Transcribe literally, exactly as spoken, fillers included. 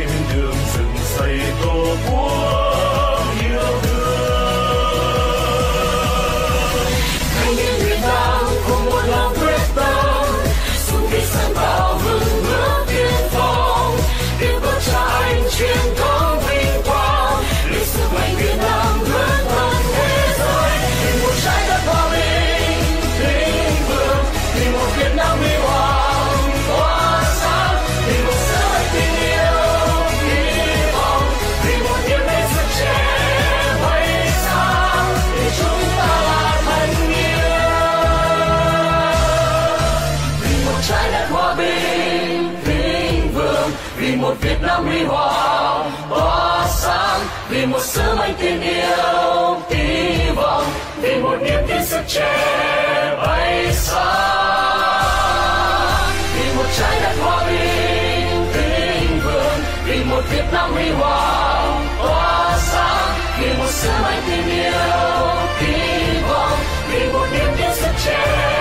bên đường rừng xây tổ quốc yêu thương. Thanh niên Việt Nam cùng một lòng quyết tâm, xung kích sáng tạo vững bước tiên phong, tiếp bước cha anh truyền thống vinh quang, lịch sử mạnh Việt Nam vươn tận thế giới. Vì một trái đất hòa bình, thịnh vượng, vì một Việt Nam huy hoàng tỏa sáng, vì một sứ mệnh tình yêu hy vọng, vì một niềm tin sức trẻ bay xa, vì chúng ta là thanh niên. Vì một trái đất hòa bình, thịnh vượng, vì một Việt Nam huy hoàng tỏa sáng, vì một sứ mệnh tình yêu hy vọng, vì một niềm tin sức trẻ bay xa. Vì một trái đất hòa bình, thịnh vượng, vì một Việt Nam huy hoàng tỏa sáng, vì một sứ mệnh tình yêu hy vọng, vì một niềm tin sức trẻ